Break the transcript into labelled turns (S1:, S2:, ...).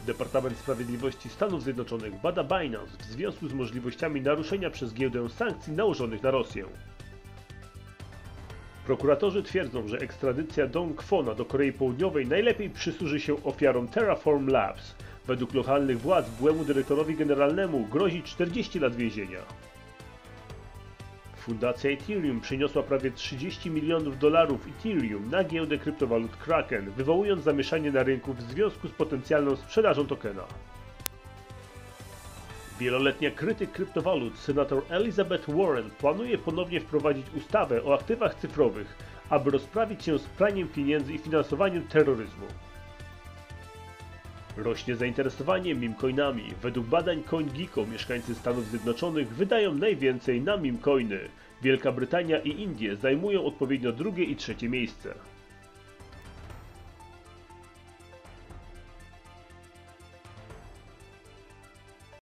S1: Departament Sprawiedliwości Stanów Zjednoczonych bada Binance w związku z możliwościami naruszenia przez giełdę sankcji nałożonych na Rosję. Prokuratorzy twierdzą, że ekstradycja Dong Kwona do Korei Południowej najlepiej przysłuży się ofiarom Terraform Labs. Według lokalnych władz byłemu dyrektorowi generalnemu grozi 40 lat więzienia. Fundacja Ethereum przyniosła prawie $30 milionów Ethereum na giełdę kryptowalut Kraken, wywołując zamieszanie na rynku w związku z potencjalną sprzedażą tokena. Wieloletnia krytyk kryptowalut senator Elizabeth Warren planuje ponownie wprowadzić ustawę o aktywach cyfrowych, aby rozprawić się z praniem pieniędzy i finansowaniem terroryzmu. Rośnie zainteresowanie memecoinami. Według badań CoinGecko mieszkańcy Stanów Zjednoczonych wydają najwięcej na memecoiny. Wielka Brytania i Indie zajmują odpowiednio drugie i trzecie miejsce.